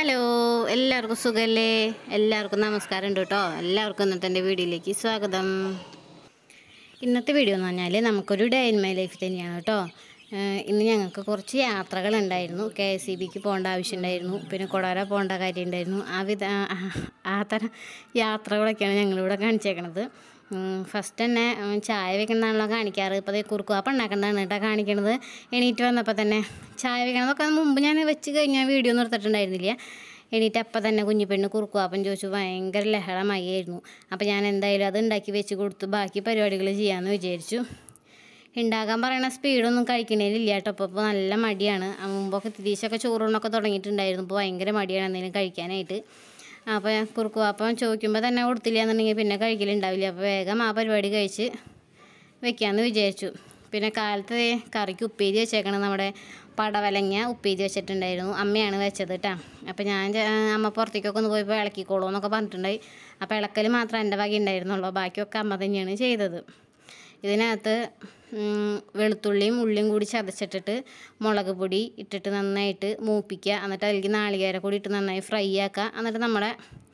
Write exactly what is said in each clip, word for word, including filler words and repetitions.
Hello, എല്ലാവർക്കും സുഖമല്ലേ? എല്ലാവർക്കും നമസ്കാരം ഉണ്ട് കേട്ടോ. എല്ലാവർക്കും ഇന്നത്തെ എൻ്റെ വീഡിയോയിലേക്ക് സ്വാഗതം. ഇന്നത്തെ വീഡിയോ എന്ന് പറഞ്ഞാൽ നമുക്കൊരു ഡേ ഇൻ മൈ ലൈഫ് തന്നെയാണ് കേട്ടോ. ഇന്ന് ഞങ്ങൾക്ക് കുറച്ച് യാത്രകളുണ്ടായിരുന്നു. കെ എസ് ഇ ബിക്ക് പോകേണ്ട ആവശ്യമുണ്ടായിരുന്നു, പിന്നെ കൊടാര പോകേണ്ട കാര്യം ഉണ്ടായിരുന്നു. ആ വിധ ആ തരം യാത്രകളൊക്കെയാണ് ഞങ്ങളിവിടെ കാണിച്ചേക്കണത്. ഫസ്റ്റ് തന്നെ ചായ വെക്കണമെന്നാണല്ലോ കാണിക്കാറ്. ഇപ്പോൾ അത് കുറുക്കുവാപ്പം ഉണ്ടാക്കേണ്ടതാണ് കേട്ടോ കാണിക്കണത്. എണീറ്റ് വന്നപ്പോൾ തന്നെ ചായ വെക്കണതൊക്കെ മുമ്പ് ഞാൻ വെച്ച് കഴിഞ്ഞാൽ വീഡിയോ ഒന്നും എടുത്തിട്ടുണ്ടായിരുന്നില്ല. എണീറ്റ് അപ്പം തന്നെ കുഞ്ഞിപ്പെണ്ണ് കുറുക്കുവാപ്പം ചോദിച്ചു. ഭയങ്കര ലഹളമയായിരുന്നു. അപ്പോൾ ഞാൻ എന്തായാലും അത് ഉണ്ടാക്കി വെച്ച് കൊടുത്തു ബാക്കി പരിപാടികൾ ചെയ്യാമെന്ന് വിചാരിച്ചു. ഉണ്ടാക്കാൻ പറയണ സ്പീഡൊന്നും കഴിക്കണേലില്ല കേട്ടോ. അപ്പോൾ ഇപ്പോൾ നല്ല മടിയാണ്. മുമ്പൊക്കെ തിരിച്ചൊക്കെ ചോറൂണൊക്കെ തുടങ്ങിയിട്ടുണ്ടായിരുന്നു. ഇപ്പോൾ ഭയങ്കര മടിയാണ് എന്തെങ്കിലും കഴിക്കാനായിട്ട്. അപ്പോൾ കുറുക്കുവാപ്പം ചോദിക്കുമ്പോൾ തന്നെ കൊടുത്തില്ല എന്നുണ്ടെങ്കിൽ പിന്നെ കഴിക്കലുണ്ടാവില്ല. അപ്പോൾ വേഗം ആ പരിപാടി കഴിച്ച് വെക്കാമെന്ന് വിചാരിച്ചു. പിന്നെ കാലത്ത് കറിക്ക് ഉപ്പേരി വെച്ചേക്കണം. നമ്മുടെ പടവലങ്ങ ഉപ്പേരി വെച്ചിട്ടുണ്ടായിരുന്നു. അമ്മയാണ് വെച്ചത് കേട്ടോ. അപ്പോൾ ഞാൻ അമ്മ പുറത്തേക്കൊക്കെ ഒന്ന് പോയപ്പോൾ ഇളക്കിക്കോളൂ എന്നൊക്കെ പറഞ്ഞിട്ടുണ്ടായി. അപ്പോൾ ഇളക്കൽ മാത്രം എൻ്റെ വക ഉണ്ടായിരുന്നുള്ളൂ. ബാക്കിയൊക്കെ അമ്മ തന്നെയാണ് ചെയ്തത്. ഇതിനകത്ത് വെളുത്തുള്ളിയും ഉള്ളിയും കൂടി ചതച്ചിട്ടിട്ട് മുളക് പൊടി ഇട്ടിട്ട് നന്നായിട്ട് മൂപ്പിക്കുക. എന്നിട്ട് അതിലേക്ക് നാളികേര കൂടി ഇട്ട് നന്നായി ഫ്രൈ ആക്കുക. എന്നിട്ട് നമ്മുടെ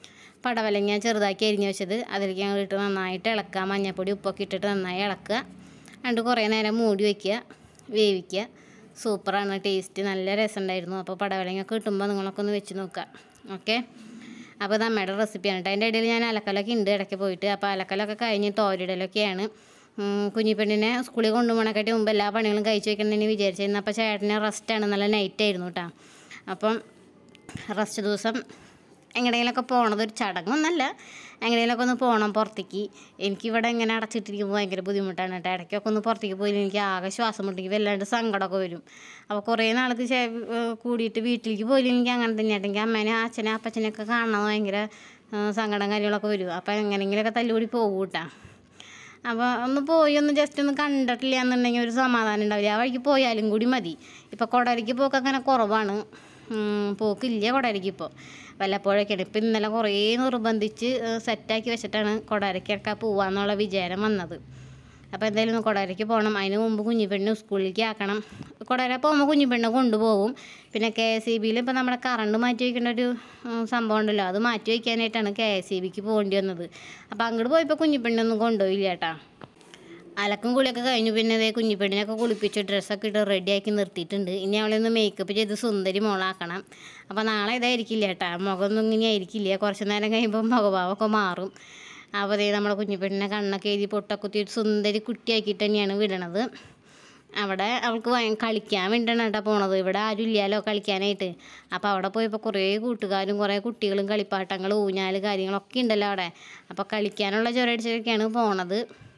പടവലങ്ങ ചെറുതാക്കി അരിഞ്ഞ് വെച്ചത് അതിലേക്ക് ഞങ്ങൾ ഇട്ട് നന്നായിട്ട് ഇളക്കുക. മഞ്ഞൾപ്പൊടി ഉപ്പൊക്കെ ഇട്ടിട്ട് നന്നായി ഇളക്കുക. എന്നിട്ട് കുറേ നേരം മൂടി വയ്ക്കുക, വേവിക്കുക. സൂപ്പറാണ്, ടേസ്റ്റ് നല്ല രസമുണ്ടായിരുന്നു. അപ്പോൾ പടവലങ്ങ കിട്ടുമ്പോൾ നിങ്ങളൊക്കെ ഒന്ന് വെച്ച് നോക്കുക. ഓക്കെ, അപ്പോൾ ഇത് അമ്മയുടെ റെസിപ്പിയാണ് കേട്ടോ. അതിൻ്റെ ഇടയിൽ ഞാൻ അലക്കലൊക്കെ ഉണ്ട് ഇടയ്ക്ക് പോയിട്ട്. അപ്പോൾ അലക്കലൊക്കെ കഴിഞ്ഞ് തോരിടലൊക്കെയാണ്. കുഞ്ഞിപ്പെണ്ണിനെ സ്കൂളിൽ കൊണ്ടുപോകണക്കാട്ടി മുമ്പ് എല്ലാ പണികളും കഴിച്ച് വെക്കണമെന്ന് വിചാരിച്ചിരുന്നു. അപ്പോൾ ചേട്ടന് റെസ്റ്റാണ്, നല്ല നൈറ്റായിരുന്നു കേട്ടോ. അപ്പം റെസ്റ്റ് ദിവസം എങ്ങനെയെങ്കിലുമൊക്കെ പോകണത് ഒരു ചടങ്ങൊന്നല്ല, എങ്ങനെയെങ്കിലുമൊക്കെ ഒന്ന് പോകണം പുറത്തേക്ക്. എനിക്കിവിടെ ഇങ്ങനെ അടച്ചിട്ടിരിക്കുമ്പോൾ ഭയങ്കര ബുദ്ധിമുട്ടാണ് കേട്ടോ. ഇടയ്ക്കൊക്കെ ഒന്ന് പുറത്തേക്ക് പോയി എനിക്ക് ആകെ ശ്വാസം മുട്ടിക്ക് വല്ലാണ്ട് സങ്കടമൊക്കെ വരും. അപ്പോൾ കുറേ നാൾക്ക് കൂടിയിട്ട് വീട്ടിലേക്ക് പോയില്ല എനിക്ക് അങ്ങനെ തന്നെയായിട്ട്. എനിക്ക് അമ്മേനെ അച്ഛനെ അപ്പച്ചനെയൊക്കെ കാണണം ഭയങ്കര സങ്കടം കാര്യങ്ങളൊക്കെ വരും. അപ്പോൾ എങ്ങനെയെങ്കിലുമൊക്കെ തല്ലുകൂടി പോകും കേട്ടോ. അപ്പോൾ ഒന്ന് പോയി ഒന്ന് ജസ്റ്റ് ഒന്ന് കണ്ടിട്ടില്ല എന്നുണ്ടെങ്കിൽ ഒരു സമാധാനം ഉണ്ടാവില്ല. ആ വഴിക്ക് പോയാലും കൂടി മതി. ഇപ്പോൾ കൊടരയ്ക്ക് പോക്ക് അങ്ങനെ കുറവാണ്, പോക്കില്ല കൊടരയ്ക്ക് ഇപ്പോൾ വല്ലപ്പോഴൊക്കെയാണ്. ഇപ്പം ഇന്നലെ കുറേ നിർബന്ധിച്ച് സെറ്റാക്കി വെച്ചിട്ടാണ് കൊടരയ്ക്കൊക്കെ പോവാന്നുള്ള വിചാരം വന്നത്. അപ്പോൾ എന്തായാലും ഒന്ന് കൊടരയ്ക്ക് പോകണം. അതിന് മുമ്പ് കുഞ്ഞിപ്പെണ്ണ് സ്കൂളിലേക്ക് ആക്കണം. കൊടര പോകുമ്പോൾ കുഞ്ഞിപ്പെണ്ണ് കൊണ്ടുപോകും. പിന്നെ കെ എസ് ഇ ബിയിൽ ഇപ്പോൾ നമ്മുടെ കറണ്ട് മാറ്റി വയ്ക്കേണ്ട ഒരു സംഭവം ഉണ്ടല്ലോ, അത് മാറ്റി വയ്ക്കാനായിട്ടാണ് കെ എസ് ഇ ബിക്ക് പോകേണ്ടി വന്നത്. അപ്പോൾ അങ്ങോട്ട് പോയപ്പോൾ കുഞ്ഞിപ്പെണ്ണൊന്നും കൊണ്ടുപോയില്ല കേട്ടോ. അലക്കും കുളിയൊക്കെ കഴിഞ്ഞു. പിന്നെ അതേ കുഞ്ഞിപ്പെണ്ണിനൊക്കെ കുളിപ്പിച്ച് ഡ്രസ്സൊക്കെ ഇട്ട് റെഡിയാക്കി നിർത്തിയിട്ടുണ്ട്. ഇനി അവളെ ഒന്ന് മേക്കപ്പ് ചെയ്ത് സുന്ദരി മോളാക്കണം. അപ്പോൾ നാളെ ഇതായിരിക്കില്ല കേട്ടോ, മുഖമൊന്നും ഇങ്ങനെ ആയിരിക്കില്ല. കുറച്ച് നേരം കഴിയുമ്പോൾ മുഖഭാവമൊക്കെ മാറും. അപ്പോൾ അതേ നമ്മുടെ കുഞ്ഞിപ്പെണ്ണിനെ കണ്ണൊക്കെ എഴുതി പൊട്ടൊക്കെ കുത്തിയിട്ട് സുന്ദരി കുട്ടിയാക്കിയിട്ട് തന്നെയാണ് വിടണത്. അവിടെ അവൾക്ക് കളിക്കാൻ വേണ്ടിയാണ് കേട്ടോ പോണത്. ഇവിടെ ആരും ഇല്ലല്ലോ കളിക്കാനായിട്ട്. അപ്പോൾ അവിടെ പോയപ്പോൾ കുറേ കൂട്ടുകാരും കുറേ കുട്ടികളും കളിപ്പാട്ടങ്ങൾ ഊഞ്ഞാൽ കാര്യങ്ങളൊക്കെ ഉണ്ടല്ലോ അവിടെ. അപ്പോൾ കളിക്കാനുള്ള ചൊരടിച്ചൊക്കെയാണ് പോണത്.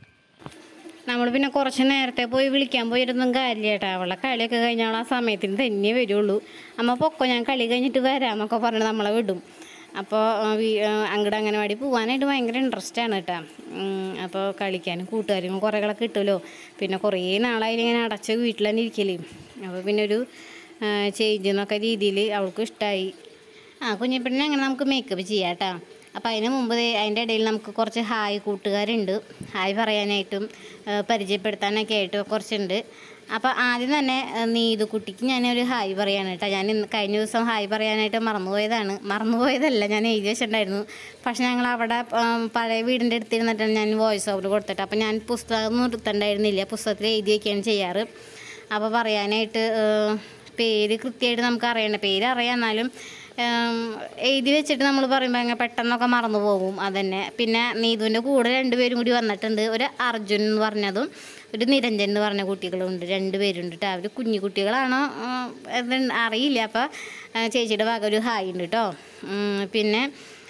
നമ്മൾ പിന്നെ കുറച്ച് നേരത്തെ പോയി വിളിക്കാൻ പോയിരുന്നും കാര്യമില്ല കേട്ടോ. അവളെ കളിയൊക്കെ കഴിഞ്ഞാൽ ആ സമയത്തിന് തന്നെ വരുള്ളൂ. അമ്മ പൊക്കോ ഞാൻ കളി കഴിഞ്ഞിട്ട് വരാമെന്നൊക്കെ പറഞ്ഞ് നമ്മളെ വിടും. അപ്പോൾ അങ്ങോട്ട് അംഗനവാടി പോകാനായിട്ട് ഭയങ്കര ഇൻട്രസ്റ്റാണ് കേട്ടോ. അപ്പോൾ കളിക്കാനും കൂട്ടുകാരും കുറേകളൊക്കെ കിട്ടുമല്ലോ. പിന്നെ കുറേ നാളായാലും ഇങ്ങനെ അടച്ച വീട്ടിൽ തന്നെ ഇരിക്കല്. അപ്പോൾ പിന്നെ ഒരു ചേഞ്ച് എന്നൊക്കെ രീതിയിൽ അവൾക്ക് ഇഷ്ടമായി. ആ കുഞ്ഞിപ്പെണ്ണിനെ അങ്ങനെ നമുക്ക് മേക്കപ്പ് ചെയ്യാം കേട്ടോ. അപ്പോൾ അതിന് മുമ്പ് അതിൻ്റെ ഇടയിൽ നമുക്ക് കുറച്ച് ഹായ് കൂട്ടുകാരുണ്ട്. ഹായ് പറയാനായിട്ടും പരിചയപ്പെടുത്താനൊക്കെ ആയിട്ടും കുറച്ചുണ്ട്. അപ്പോൾ ആദ്യം തന്നെ നീതു കുട്ടിക്ക് ഞാനൊരു ഹായ് പറയാണ് കേട്ടോ. ഞാൻ കഴിഞ്ഞ ദിവസം ഹായ് പറയാനായിട്ട് മറന്നുപോയതാണ്. മറന്നുപോയതല്ല, ഞാൻ എഴുതി വെച്ചിട്ടുണ്ടായിരുന്നു. പക്ഷെ ഞങ്ങൾ അവിടെ പഴയ വീടിൻ്റെ അടുത്തിരുന്നിട്ടാണ് ഞാൻ വോയിസ് ഓവർ കൊടുത്തിട്ട്. അപ്പോൾ ഞാൻ പുസ്തകം നിർത്തണ്ടായിരുന്നില്ല, പുസ്തകത്തിൽ എഴുതി വയ്ക്കുകയാണ് ചെയ്യാറ്. അപ്പോൾ പറയാനായിട്ട് പേര് കൃത്യമായിട്ട് നമുക്ക് അറിയണ്ട, പേര് അറിയാം എന്നാലും എഴുതി വെച്ചിട്ട് നമ്മൾ പറയുമ്പോൾ അങ്ങനെ പെട്ടെന്നൊക്കെ മറന്നു പോകും. അതന്നെ. പിന്നെ നീതുവിൻ്റെ കൂടെ രണ്ടുപേരും കൂടി വന്നിട്ടുണ്ട്. ഒരു അർജുൻ എന്ന് പറഞ്ഞതും ഒരു നിരഞ്ജൻ എന്ന് പറഞ്ഞ കുട്ടികളുണ്ട്, രണ്ട് പേരുണ്ട് കേട്ടോ. അവർ കുഞ്ഞു കുട്ടികളാണോ അറിയില്ല. അപ്പോൾ ചേച്ചിയുടെ ഭാഗം ഒരു ഹായ് ഉണ്ട് കേട്ടോ. പിന്നെ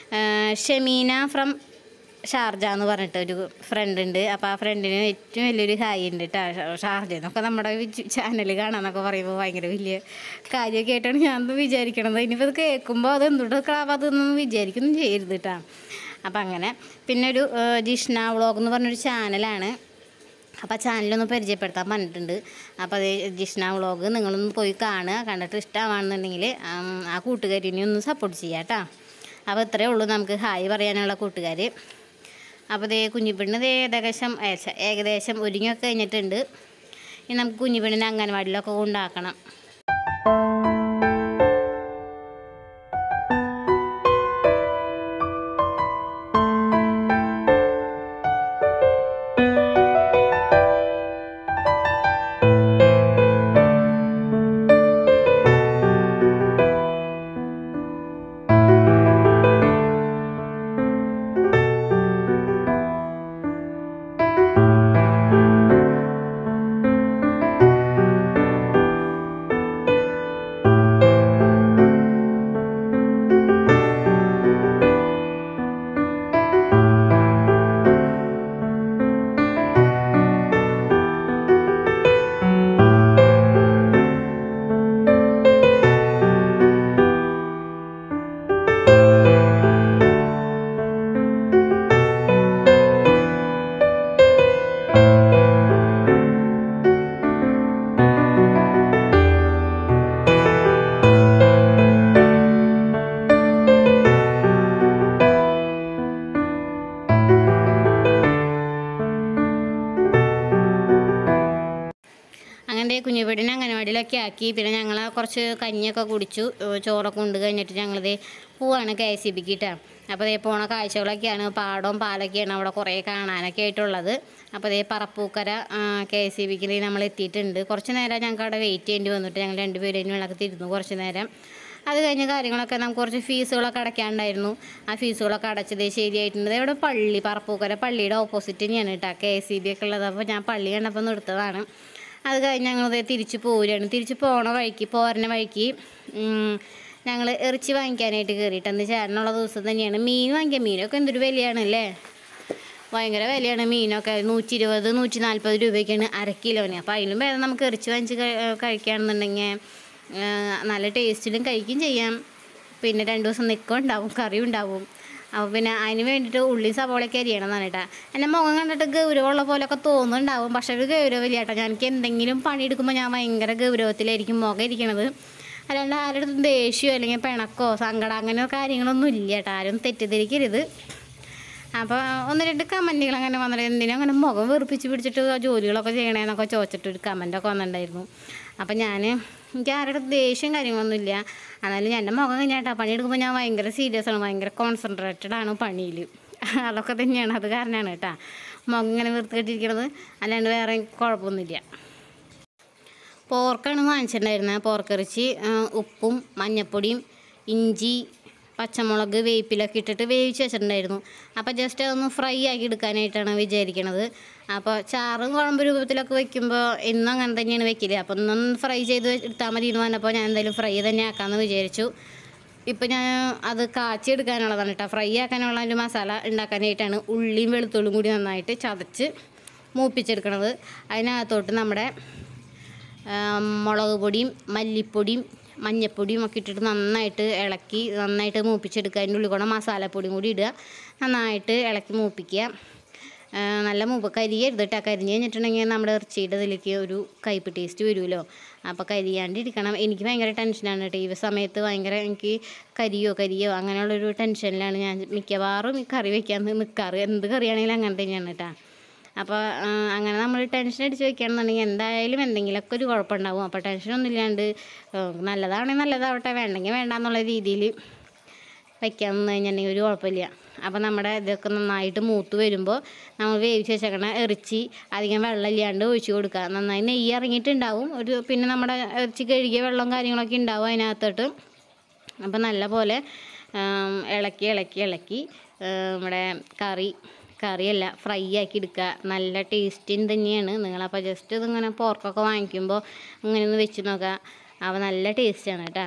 ഷമീന ഫ്രം ഷാർജ എന്ന് പറഞ്ഞിട്ട് ഒരു ഫ്രണ്ട് ഉണ്ട്. അപ്പോൾ ആ ഫ്രണ്ടിന് ഏറ്റവും വലിയൊരു ഹായ് ഉണ്ട് കേട്ടോ. ഷാർജ എന്നൊക്കെ നമ്മുടെ ചാനൽ കാണാമെന്നൊക്കെ പറയുമ്പോൾ ഭയങ്കര വലിയ കാര്യമൊക്കെ ആയിട്ടാണ് ഞാനൊന്നും വിചാരിക്കണത്. ഇനിയിപ്പോൾ ഇത് കേൾക്കുമ്പോൾ അത് എന്തുകൊണ്ട് ക്ലാവാതൊന്നും വിചാരിക്കൊന്നും ചെയ്യരുത് കേട്ടോ. അപ്പം അങ്ങനെ പിന്നെ ഒരു ജിഷ്ണ വ്ളോഗ് എന്ന് പറഞ്ഞൊരു ചാനലാണ്. അപ്പോൾ ആ ചാനലൊന്ന് പരിചയപ്പെടുത്താൻ പറഞ്ഞിട്ടുണ്ട്. അപ്പോൾ അത് ജിഷ്ണ വ്ളോഗ് നിങ്ങളൊന്ന് പോയി കാണുക. കണ്ടിട്ട് ഇഷ്ടമാണെന്നുണ്ടെങ്കിൽ ആ കൂട്ടുകാരിനെ ഒന്ന് സപ്പോർട്ട് ചെയ്യാം കേട്ടോ. അപ്പോൾ ഇത്രയേ ഉള്ളൂ നമുക്ക് ഹായ് പറയാനുള്ള കൂട്ടുകാർ. അപ്പോൾ ദേ കുഞ്ഞിപ്പെണ്ണ് ദേ ഏകദേശം ഏകദേശം ഒരുങ്ങിയൊക്കെ കഴിഞ്ഞിട്ടുണ്ട്. ഇനി നമുക്ക് കുഞ്ഞിപ്പെണ്ണിനെ അംഗനവാടിയിലൊക്കെ കൊണ്ടാക്കണം. ചോറൊക്കെ ആക്കി. പിന്നെ ഞങ്ങൾ കുറച്ച് കഞ്ഞിയൊക്കെ കുടിച്ചു. ചോറൊക്കെ കൊണ്ട് കഴിഞ്ഞിട്ട് ഞങ്ങളിത് പോവാണ് കെ എസ് ഇ ബിക്ക് കിട്ടാം. അപ്പോൾ ഇതേ പോണ കാഴ്ചകളൊക്കെയാണ്. പാടവും പാലൊക്കെയാണ് അവിടെ കുറേ കാണാനൊക്കെ ആയിട്ടുള്ളത്. അപ്പോൾ ഇതേ പറപ്പൂക്കര കെ എസ് ഇ ബിക്ക് നമ്മൾ എത്തിയിട്ടുണ്ട്. കുറച്ച് നേരം ഞങ്ങൾക്ക് അവിടെ വെയിറ്റ് ചെയ്യേണ്ടി വന്നിട്ട് ഞങ്ങൾ രണ്ടുപേരും വിളക്ക് തിരുന്നു കുറച്ച് നേരം. അത് കഴിഞ്ഞ കാര്യങ്ങളൊക്കെ നമുക്ക് കുറച്ച് ഫീസുകളൊക്കെ അടയ്ക്കാണ്ടായിരുന്നു. ആ ഫീസുകളൊക്കെ അടച്ചത് ശരിയായിട്ടുണ്ട്. ഇവിടെ പള്ളി, പറപ്പൂക്കര പള്ളിയുടെ ഓപ്പോസിറ്റ് തന്നെയാണ് കേട്ടോ കെ എസ് ഇ ബി ഒക്കെ ഉള്ളത്. അപ്പോൾ ഞാൻ പള്ളി കണ്ടപ്പോൾ നിർത്തതാണ്. അത് കഴിഞ്ഞ് ഞങ്ങളത് തിരിച്ച് പോരുകയാണ്. തിരിച്ച് പോണ വഴിക്ക് പോരണ വഴിക്ക് ഞങ്ങൾ ഇറച്ചി വാങ്ങിക്കാനായിട്ട് കയറിയിട്ട് അന്ന് ചേട്ടനുള്ള ദിവസം തന്നെയാണ് മീൻ വാങ്ങിക്കുക. മീനൊക്കെ എന്തൊരു വിലയാണല്ലേ, ഭയങ്കര വിലയാണ് മീനൊക്കെ. നൂറ്റി ഇരുപത് നൂറ്റി നാൽപ്പത് രൂപയ്ക്കാണ് അര കിലോന്. അപ്പോൾ അതിലും ഭേദം നമുക്ക് ഇറച്ചി വാങ്ങിച്ച് കഴിക്കുകയാണെന്നുണ്ടെങ്കിൽ നല്ല ടേസ്റ്റിലും കഴിക്കുകയും ചെയ്യാം. പിന്നെ രണ്ട് ദിവസം നിൽക്കും ഉണ്ടാവും, കറി ഉണ്ടാവും. അപ്പോൾ പിന്നെ അതിന് വേണ്ടിയിട്ട് ഉള്ളി സവോളയൊക്കെ അരിയണം എന്നാണ് കേട്ടോ. എൻ്റെ മുഖം കണ്ടിട്ട് ഗൗരവമുള്ള പോലെയൊക്കെ തോന്നുന്നുണ്ടാവും, പക്ഷേ ഒരു ഗൗരവമില്ല കേട്ടോ. എനിക്ക് എന്തെങ്കിലും പണിയെടുക്കുമ്പോൾ ഞാൻ ഭയങ്കര ഗൗരവത്തിലായിരിക്കും മുഖം ഇരിക്കണത്. അല്ലാണ്ട് ആരുടെ അടുത്തും ദേഷ്യമോ അല്ലെങ്കിൽ പിണക്കോ സങ്കടം അങ്ങനെ കാര്യങ്ങളൊന്നും ഇല്ല കേട്ടോ. ആരും തെറ്റിദ്ധരിക്കരുത്. അപ്പോൾ ഒന്ന് രണ്ട് കമൻറ്റുകൾ അങ്ങനെ വന്നിട്ട് എന്തിനും അങ്ങനെ മുഖം വെറുപ്പിച്ച് പിടിച്ചിട്ട് ജോലികളൊക്കെ ചെയ്യണേന്നൊക്കെ ചോദിച്ചിട്ടൊരു കമൻറ്റൊക്കെ വന്നിട്ടുണ്ടായിരുന്നു. അപ്പം ഞാൻ എനിക്ക് ആരുടെ ദേഷ്യം കാര്യങ്ങളൊന്നുമില്ല. എന്നാലും എൻ്റെ മുഖം കഴിഞ്ഞാട്ടാ പണിയെടുക്കുമ്പോൾ ഞാൻ ഭയങ്കര സീരിയസ് ആണ്, ഭയങ്കര കോൺസെൻട്രേറ്റഡ് ആണ് പണിയിൽ. അതൊക്കെ തന്നെയാണ്, അത് കാരണമാണ് കേട്ടോ മുഖം ഇങ്ങനെ വൃത്തികെട്ടിരിക്കണത്. അല്ലാണ്ട് വേറെ കുഴപ്പമൊന്നുമില്ല. പോർക്കാണ് വാങ്ങിച്ചിട്ടുണ്ടായിരുന്നത്. പോർക്കിറച്ചി ഉപ്പും മഞ്ഞൾപ്പൊടിയും ഇഞ്ചി പച്ചമുളക് വേപ്പിലൊക്കെ ഇട്ടിട്ട് വേവിച്ച് വെച്ചിട്ടുണ്ടായിരുന്നു. അപ്പോൾ ജസ്റ്റ് അതൊന്ന് ഫ്രൈ ആക്കി എടുക്കാനായിട്ടാണ് വിചാരിക്കണത്. അപ്പോൾ ചാറും കുഴമ്പ് രൂപത്തിലൊക്കെ വെക്കുമ്പോൾ എന്നും അങ്ങനെ തന്നെയാണ് വെക്കില്ല. അപ്പോൾ ഒന്നൊന്ന് ഫ്രൈ ചെയ്ത് എടുത്താൽ മതി എന്ന് പറഞ്ഞപ്പോൾ ഞാൻ എന്തായാലും ഫ്രൈ തന്നെ ആക്കാമെന്ന് വിചാരിച്ചു. ഇപ്പം ഞാൻ അത് കാച്ചി എടുക്കാനുള്ളതാണ് കേട്ടോ. ഫ്രൈ ആക്കാനുള്ള ഒരു മസാല ഉണ്ടാക്കാനായിട്ടാണ് ഉള്ളിയും വെളുത്തുള്ളിയും കൂടി നന്നായിട്ട് ചതച്ച് മൂപ്പിച്ചെടുക്കണത്. അതിനകത്തോട്ട് നമ്മുടെ മുളക് പൊടിയും മല്ലിപ്പൊടിയും മഞ്ഞൾപ്പൊടിയും ഒക്കെ ഇട്ടിട്ട് നന്നായിട്ട് ഇളക്കി നന്നായിട്ട് മൂപ്പിച്ചെടുക്കുക. അതിൻ്റെ ഉള്ളിൽ കൂടെ മസാലപ്പൊടിയും കൂടി ഇടുക, നന്നായിട്ട് ഇളക്കി മൂപ്പിക്കുക. നല്ല മൂപ്പ് കരിയരുത് കേട്ടോ. കരിഞ്ഞ് കഴിഞ്ഞിട്ടുണ്ടെങ്കിൽ നമ്മുടെ ഇറച്ചിയുടെ ഇതിലേക്ക് ഒരു കയ്പ്പ് ടേസ്റ്റ് വരുമല്ലോ. അപ്പോൾ കരിയാണ്ടിരിക്കണം. എനിക്ക് ഭയങ്കര ടെൻഷനാണ് കേട്ടോ ഈ സമയത്ത്. ഭയങ്കര എനിക്ക് കരിയോ കരിയോ അങ്ങനെയുള്ളൊരു ടെൻഷനിലാണ് ഞാൻ മിക്കവാറും ഈ കറി വയ്ക്കാൻ നിൽക്കാറ്. എന്ത് കറിയാണെങ്കിലും അങ്ങനെ തന്നെയാണ് കേട്ടോ. അപ്പോൾ അങ്ങനെ നമ്മൾ ടെൻഷൻ അടിച്ച് വെക്കുകയാണെന്നുണ്ടെങ്കിൽ എന്തായാലും എന്തെങ്കിലുമൊക്കെ ഒരു കുഴപ്പമുണ്ടാവും. അപ്പോൾ ടെൻഷനൊന്നും ഇല്ലാണ്ട് നല്ലതാണെങ്കിൽ നല്ലതാവട്ടെ, വേണ്ടെങ്കിൽ വേണ്ടാന്നുള്ള രീതിയിൽ വയ്ക്കാമെന്ന് കഴിഞ്ഞിട്ടുണ്ടെങ്കിൽ ഒരു കുഴപ്പമില്ല. അപ്പോൾ നമ്മുടെ ഇതൊക്കെ നന്നായിട്ട് മൂത്ത് വരുമ്പോൾ നമ്മൾ വേവിച്ച് വെച്ചേക്കണ ഇറച്ചി അധികം വെള്ളം ഇല്ലാണ്ട് ഒഴിച്ച് കൊടുക്കുക. നന്നായി നെയ്യ് ഇറങ്ങിയിട്ടുണ്ടാവും ഒരു, പിന്നെ നമ്മുടെ ഇറച്ചി കഴുകിയ വെള്ളം കാര്യങ്ങളൊക്കെ ഉണ്ടാവും അതിനകത്തോട്ട്. അപ്പോൾ നല്ല പോലെ ഇളക്കി ഇളക്കി ഇളക്കി നമ്മുടെ കറി കറിയല്ല ഫ്രൈ ആക്കി എടുക്കുക. നല്ല ടേസ്റ്റിന് തന്നെയാണ്. നിങ്ങളപ്പോൾ ജസ്റ്റ് ഇതിങ്ങനെ പോർക്കൊക്കെ വാങ്ങിക്കുമ്പോൾ ഇങ്ങനെ ഒന്ന് വെച്ച് നോക്കുക. അപ്പോൾ നല്ല ടേസ്റ്റാണ് കേട്ടോ.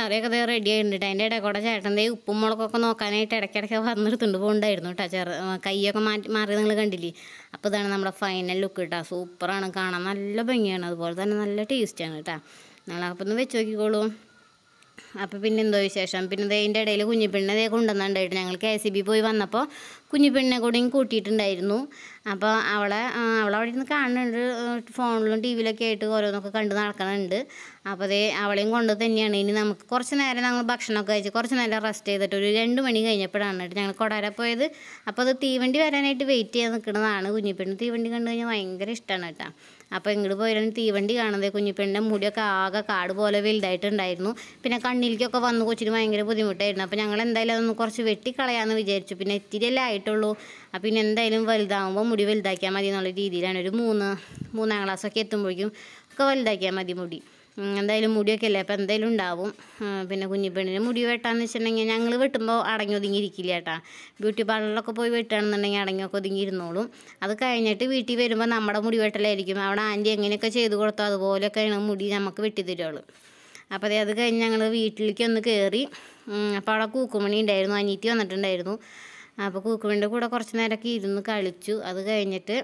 കറിയൊക്കെ ദേ റെഡി ആയിട്ടുണ്ട്. അതിൻ്റെ ഇടയിൽ കൂടെ ചേട്ടൻ്റെ ഉപ്പും മുളകൊക്കെ നോക്കാനായിട്ട് ഇടയ്ക്കിടയ്ക്ക് വന്നെടുത്തുകൊണ്ട് പോകുന്നുണ്ടായിരുന്നു കേട്ടോ. ചെറു കൈയൊക്കെ മാറ്റി മാറി നിങ്ങൾ കണ്ടില്ലേ. അപ്പോൾ ഇതാണ് നമ്മുടെ ഫൈനൽ ലുക്ക് കേട്ടോ. സൂപ്പറാണ്, കാണാൻ നല്ല ഭംഗിയാണ്, അതുപോലെ തന്നെ നല്ല ടേസ്റ്റാണ് കേട്ടോ. നിങ്ങളപ്പോൾ ഒന്ന് വെച്ച് നോക്കിക്കോളൂ. അപ്പോൾ പിന്നെ എന്തോ വിശേഷം. പിന്നെ ഇതിൻ്റെ ഇടയിൽ കുഞ്ഞിപ്പെണ്ണിനെ ദേ കൊണ്ടുവന്നിട്ടുണ്ടായിട്ട് ഞങ്ങൾ കെ എസ് ഇ ബി പോയി വന്നപ്പോൾ കുഞ്ഞിപ്പെണ്ണിനെ കൂടെയും കൂട്ടിയിട്ടുണ്ടായിരുന്നു. അപ്പോൾ അവളെ അവളവിടെ ഇരുന്ന് കാണുന്നുണ്ട്, ഫോണിലും ടി വിയിലൊക്കെ ആയിട്ട് ഓരോന്നൊക്കെ കണ്ട് നടക്കണുണ്ട്. അപ്പോൾ അതേ അവളെയും കൊണ്ട് തന്നെയാണ്. ഇനി നമുക്ക് കുറച്ച് നേരം ഞങ്ങൾ ഭക്ഷണമൊക്കെ കഴിച്ച് കുറച്ച് നേരം റെസ്റ്റ് ചെയ്തിട്ട് ഒരു രണ്ട് മണി കഴിഞ്ഞപ്പോഴാണ് കേട്ടോ ഞങ്ങൾ കൊടാര പോയത്. അപ്പോൾ അത് തീവണ്ടി വരാനായിട്ട് വെയിറ്റ് ചെയ്ത് നിൽക്കുന്നതാണ്. കുഞ്ഞിപ്പെണ്ണ് തീവണ്ടി കണ്ടു കഴിഞ്ഞാൽ ഭയങ്കര ഇഷ്ടമാണ് കേട്ടോ. അപ്പോൾ ഇങ്ങോട്ട് പോയാലും തീവണ്ടി കാണുന്നത് കുഞ്ഞിപ്പെണ്ണിൻ്റെ മുടിയൊക്കെ ആകെ കാട് പോലെ വലുതായിട്ടുണ്ടായിരുന്നു. പിന്നെ കണ്ണിലേക്കൊക്കെ വന്ന് കൊച്ചിന് ഭയങ്കര ബുദ്ധിമുട്ടായിരുന്നു. അപ്പോൾ ഞങ്ങൾ എന്തായാലും അതൊന്ന് കുറച്ച് വെട്ടിക്കളയാമെന്ന് വിചാരിച്ചു. പിന്നെ ഇത്തിരിയല്ലേ ആയിട്ടുള്ളൂ. അപ്പോൾ പിന്നെ എന്തായാലും വലുതാകുമ്പോൾ മുടി വലുതാക്കിയാൽ മതി എന്നുള്ള രീതിയിലാണ്. ഒരു മൂന്ന് മൂന്നാം ക്ലാസ്സൊക്കെ എത്തുമ്പോഴേക്കും ഒക്കെ വലുതാക്കിയാൽ മതി മുടി. എന്തായാലും മുടിയൊക്കെ അല്ലേ, അപ്പോൾ എന്തായാലും ഉണ്ടാവും. പിന്നെ കുഞ്ഞിപ്പെണ്ണിന് മുടി വെട്ടാന്ന് വെച്ചിട്ടുണ്ടെങ്കിൽ ഞങ്ങൾ വെട്ടുമ്പോൾ അടങ്ങി ഒതുങ്ങിയിരിക്കില്ല കേട്ടോ. ബ്യൂട്ടി പാർലറിലൊക്കെ പോയി വെട്ടുകയാണെന്നുണ്ടെങ്കിൽ അടങ്ങിയൊക്കെ ഒതുങ്ങിയിരുന്നോളും. അത് കഴിഞ്ഞിട്ട് വീട്ടിൽ വരുമ്പോൾ നമ്മുടെ മുടി വെട്ടലായിരിക്കും. അവിടെ ആൻറ്റി എങ്ങനെയൊക്കെ ചെയ്ത് കൊടുത്തോ അതുപോലെയൊക്കെയാണ് മുടി നമുക്ക് വെട്ടിത്തരുള്ളൂ. അപ്പോൾ അത് കഴിഞ്ഞ് ഞങ്ങൾ വീട്ടിലേക്ക് ഒന്ന് കയറി. അപ്പോൾ അവിടെ കൂക്കുമണി ഉണ്ടായിരുന്നു, അനീറ്റി വന്നിട്ടുണ്ടായിരുന്നു. അപ്പോൾ കൂക്കുമണിൻ്റെ കൂടെ കുറച്ച് നേരമൊക്കെ ഇരുന്ന് കളിച്ചു. അത് കഴിഞ്ഞിട്ട്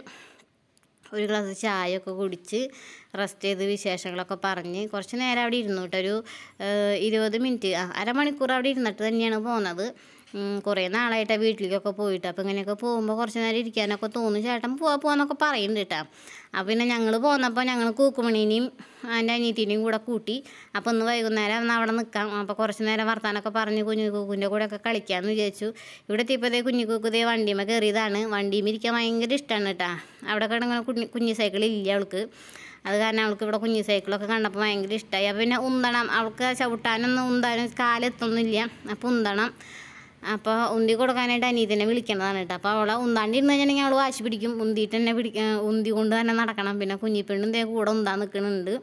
ഒരു ഗ്ലാസ് ചായയൊക്കെ കുടിച്ച് റെസ്റ്റ് ചെയ്ത് വിശേഷങ്ങളൊക്കെ പറഞ്ഞ് കുറച്ച് നേരം അവിടെ ഇരുന്നു കേട്ടോ. ഒരു ഇരുപത് മിനിറ്റ് ആ അരമണിക്കൂർ അവിടെ ഇരുന്നിട്ട് തന്നെയാണ് പോകുന്നത്. കുറേ നാളായിട്ടാണ് വീട്ടിലേക്കൊക്കെ പോയിട്ട്. അപ്പോൾ ഇങ്ങനെയൊക്കെ പോകുമ്പോൾ കുറച്ച് നേരം ഇരിക്കാനൊക്കെ തോന്നും. ചേട്ടൻ പോവാ പോവാന്നൊക്കെ പറയുന്നുണ്ട് കേട്ടോ. അപ്പോൾ പിന്നെ ഞങ്ങൾ പോന്നപ്പോൾ ഞങ്ങൾ കൂക്കുമണീനെയും എൻ്റെ അനിയത്തിനെയും കൂടെ കൂട്ടി. അപ്പോൾ ഒന്ന് വൈകുന്നേരം ഒന്ന് അവിടെ നിൽക്കാം. അപ്പോൾ കുറച്ച് നേരം വർത്താനൊക്കെ പറഞ്ഞ് കുഞ്ഞു കൂക്കിൻ്റെ കൂടെയൊക്കെ കളിക്കാമെന്ന് വിചാരിച്ചു. ഇവിടെ എത്തിയപ്പോഴത്തേ കുഞ്ഞു കൂക്കുതേ വണ്ടിയുമ്പോൾ കയറിയതാണ്. വണ്ടിയും ഇരിക്കാൻ ഭയങ്കര ഇഷ്ടമാണ് കേട്ടോ. അവിടെ കിടങ്ങനെ കുഞ്ഞി കുഞ്ഞു സൈക്കിളില്ല അവൾക്ക്. അത് കാരണം അവൾക്ക് ഇവിടെ കുഞ്ഞു സൈക്കിളൊക്കെ കണ്ടപ്പോൾ ഭയങ്കര ഇഷ്ടമായി. അപ്പോൾ പിന്നെ ഉന്തണം, അവൾക്ക് ചവിട്ടാനൊന്നും ഉന്താനും കാലെത്തൊന്നുമില്ല. അപ്പോൾ ഉന്തണം. അപ്പോൾ ഉന്തി കൊടുക്കാനായിട്ട് അനിയത്തിനെ വിളിക്കേണ്ടതാണ് കേട്ടോ. അപ്പോൾ അവളെ ഉന്താണ്ടി ഇരുന്ന് കഴിഞ്ഞിട്ടുണ്ടെങ്കിൽ അവൾ വാശി പിടിക്കും. ഉന്തിയിട്ട് തന്നെ പിടിക്കാൻ ഉന്തി കൊണ്ട് തന്നെ നടക്കണം. പിന്നെ കുഞ്ഞിപ്പെണ്ണും ഇതേ കൂടെ ഉന്താൻ നിൽക്കുന്നുണ്ട്.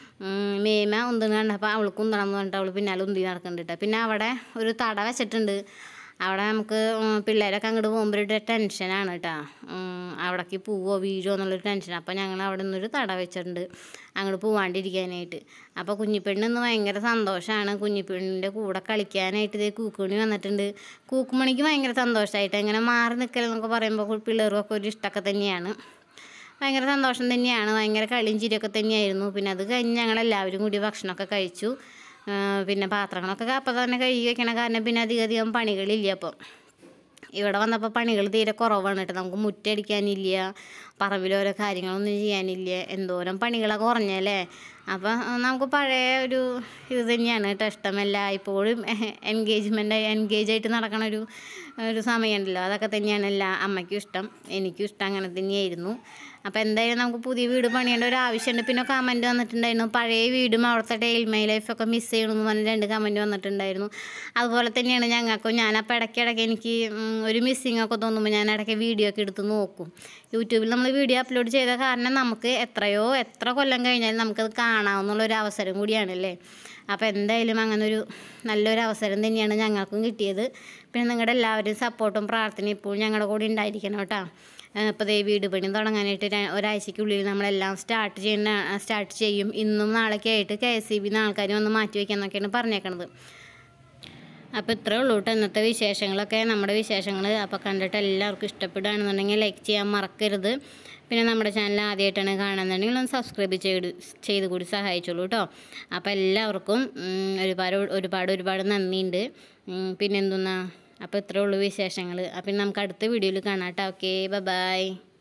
മേമ ഉന്തുന്ന കണ്ടപ്പോൾ അവൾക്ക് ഉന്തണം എന്ന് പറഞ്ഞിട്ട് അവൾ പിന്നാലെ ഉന്തി നടക്കുന്നുണ്ട് കേട്ടോ. പിന്നെ അവിടെ ഒരു തട വെച്ചിട്ടുണ്ട്. അവിടെ നമുക്ക് പിള്ളേരൊക്കെ അങ്ങോട്ട് പോകുമ്പോൾ ഒരു ടെൻഷനാണ് കേട്ടോ. അവിടേക്ക് പോവോ വീഴോ എന്നുള്ളൊരു ടെൻഷൻ. അപ്പോൾ ഞങ്ങൾ അവിടെ നിന്നൊരു തട വെച്ചിട്ടുണ്ട് അങ്ങോട്ട് പോവാണ്ടിരിക്കാനായിട്ട്. അപ്പോൾ കുഞ്ഞിപ്പെണ്ണിന്ന് ഭയങ്കര സന്തോഷമാണ്. കുഞ്ഞിപ്പെണ്ണിൻ്റെ കൂടെ കളിക്കാനായിട്ട് ഇതേ കൂക്കുമണി വന്നിട്ടുണ്ട്. കൂക്കുമണിക്ക് ഭയങ്കര സന്തോഷമായിട്ട് ഇങ്ങനെ മാറി നിൽക്കലെന്നൊക്കെ പറയുമ്പോൾ പിള്ളേർക്കൊക്കെ ഒരു ഇഷ്ടമൊക്കെ തന്നെയാണ്. ഭയങ്കര സന്തോഷം തന്നെയാണ്. ഭയങ്കര കളിയും ചിരിയൊക്കെ തന്നെയായിരുന്നു. പിന്നെ അത് കഴിഞ്ഞ് ഞങ്ങളെല്ലാവരും കൂടി ഭക്ഷണമൊക്കെ കഴിച്ചു. പിന്നെ പാത്രങ്ങളൊക്കെ അപ്പം തന്നെ കഴുകി വെക്കണം. കാരണം പിന്നെ അധികം അധികം പണികളില്ല. അപ്പോൾ ഇവിടെ വന്നപ്പോൾ പണികൾ തീരെ കുറവാണ് കേട്ടോ. നമുക്ക് മുറ്റടിക്കാനില്ല, പറമ്പിലോരോ കാര്യങ്ങളൊന്നും ചെയ്യാനില്ല, എന്തോരം പണികളൊക്കെ കുറഞ്ഞല്ലേ. അപ്പം നമുക്ക് പഴയ ഒരു ഇത് തന്നെയാണ് കേട്ടോ ഇഷ്ടമല്ല. ഇപ്പോഴും എൻഗേജ്മെൻ്റ് എൻഗേജായിട്ട് നടക്കണ ഒരു ഒരു സമയമുണ്ടല്ലോ, അതൊക്കെ തന്നെയാണ് എല്ലാ അമ്മയ്ക്കും ഇഷ്ടം, എനിക്കും ഇഷ്ടം, അങ്ങനെ തന്നെയായിരുന്നു. അപ്പോൾ എന്തായാലും നമുക്ക് പുതിയ വീട് പണിയേണ്ട ഒരു ആവശ്യമുണ്ട്. പിന്നെ കമൻറ്റ് വന്നിട്ടുണ്ടായിരുന്നു പഴയ വീടും അവിടുത്തെ ഡെയിൽ മൈ ലൈഫൊക്കെ മിസ് ചെയ്യണമെന്ന് പറഞ്ഞ് രണ്ട് കമൻറ്റ് വന്നിട്ടുണ്ടായിരുന്നു. അതുപോലെ തന്നെയാണ് ഞങ്ങൾക്കും. ഞാനപ്പോൾ ഇടയ്ക്കിടയ്ക്ക് എനിക്ക് ഒരു മിസ്സിങ് ഒക്കെ തോന്നുമ്പോൾ ഞാൻ ഇടയ്ക്ക് വീഡിയോ ഒക്കെ എടുത്ത് നോക്കും. യൂട്യൂബിൽ നമ്മൾ വീഡിയോ അപ്ലോഡ് ചെയ്ത കാരണം നമുക്ക് എത്രയോ എത്ര കൊല്ലം കഴിഞ്ഞാലും നമുക്കത് കാണാമെന്നുള്ളൊരു അവസരം കൂടിയാണല്ലേ. അപ്പോൾ എന്തായാലും അങ്ങനൊരു നല്ലൊരു അവസരം തന്നെയാണ് ഞങ്ങൾക്കും കിട്ടിയത്. പിന്നെ നിങ്ങളുടെ എല്ലാവരുടെയും സപ്പോർട്ടും പ്രാർത്ഥനയും ഇപ്പോഴും ഞങ്ങളുടെ കൂടെ ഉണ്ടായിരിക്കണം കേട്ടോ. ഇപ്പോൾ ദേ വീട് പണി തുടങ്ങാനായിട്ട് ഒരാഴ്ചയ്ക്കുള്ളിൽ നമ്മളെല്ലാം സ്റ്റാർട്ട് ചെയ്യുന്ന സ്റ്റാർട്ട് ചെയ്യും. ഇന്നും നാളെയൊക്കെ ആയിട്ട് കെ എസ് ഇ ബിന്ന് ആൾക്കാർ വന്ന് മാറ്റി വയ്ക്കാമെന്നൊക്കെയാണ് പറഞ്ഞേക്കണത്. അപ്പോൾ ഇത്രയേ ഉള്ളൂ കേട്ടോ ഇന്നത്തെ വിശേഷങ്ങളൊക്കെ, നമ്മുടെ വിശേഷങ്ങൾ. അപ്പോൾ കണ്ടിട്ട് എല്ലാവർക്കും ഇഷ്ടപ്പെടുകയാണെന്നുണ്ടെങ്കിൽ ലൈക്ക് ചെയ്യാൻ മറക്കരുത്. പിന്നെ നമ്മുടെ ചാനൽ ആദ്യമായിട്ടാണ് കാണുന്നുണ്ടെങ്കിൽ ഒന്ന് സബ്സ്ക്രൈബ് ചെയ്ത് ചെയ്ത് കൂടി സഹായിച്ചോളൂ കേട്ടോ. അപ്പോൾ എല്ലാവർക്കും ഒരുപാട് ഒരുപാട് ഒരുപാട് നന്ദിയുണ്ട്. പിന്നെ എന്തെന്നാ, അപ്പോൾ ഇത്രയേ ഉള്ളൂ വിശേഷങ്ങൾ. അപ്പം നമുക്ക് അടുത്ത വീഡിയോയിൽ കാണാം കേട്ടോ. Okay, bye by.